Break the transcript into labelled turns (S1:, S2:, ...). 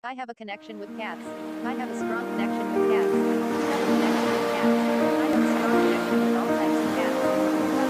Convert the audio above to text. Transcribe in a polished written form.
S1: I have a connection with cats. I have a strong connection with cats. I have a connection with cats. I have a strong connection with all types of cats.